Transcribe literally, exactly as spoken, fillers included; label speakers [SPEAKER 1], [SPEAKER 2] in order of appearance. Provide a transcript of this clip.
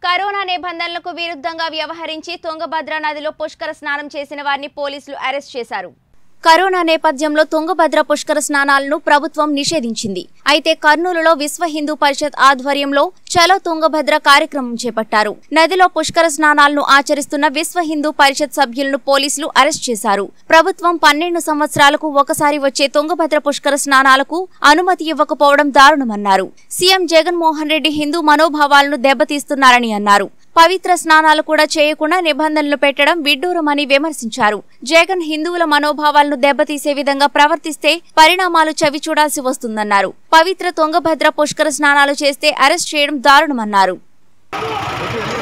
[SPEAKER 1] Corona నిబంధనలకు విరుద్ధంగా వ్యవహరించి తుంగభద్ర నదిలో పుష్కర స్నానం చేసిన వారిని పోలీసులు అరెస్ట్ చేశారు. కరోనా నేపథ్యంలో తుంగభద్ర పుష్కర స్నానాలను ప్రభుత్వం నిషేధించింది. అయితే కర్నూలులో విశ్వ హిందూ పరిషత్ ఆధ్వర్యంలో చలో తుంగభద్ర కార్యక్రమం చేపట్టారు. నదిలో పుష్కర స్నానాలను ఆచరిస్తున్న విశ్వ హిందూ పరిషత్ సభ్యులను పోలీసులు అరెస్ట్ చేశారు. ప్రభుత్వం పన్నెండు సంవత్సరాలకు ఒకసారి వచ్చే తుంగభద్ర పుష్కర స్నానాలకు అనుమతి ఇవ్వకపోవడం దారుణమన్నారు. సీఎం జగన్మోహన్ రెడ్డి హిందూ మనోభావాలను దెబ్బతీస్తున్నారని అన్నారు. పవిత్ర స్నానాలు కూడా చేయకుండా నిబంధనలు పెట్టడం విడ్డూరమని విమర్శించారు. జగన్ హిందువుల మనోభావాలను దెబ్బతీసే విధంగా ప్రవర్తిస్తే పరిణామాలు చవి చూడాల్సి వస్తుందన్నారు. పవిత్ర తుంగభద్ర పుష్కర స్నానాలు చేస్తే అరెస్ట్ చేయడం దారుణమన్నారు.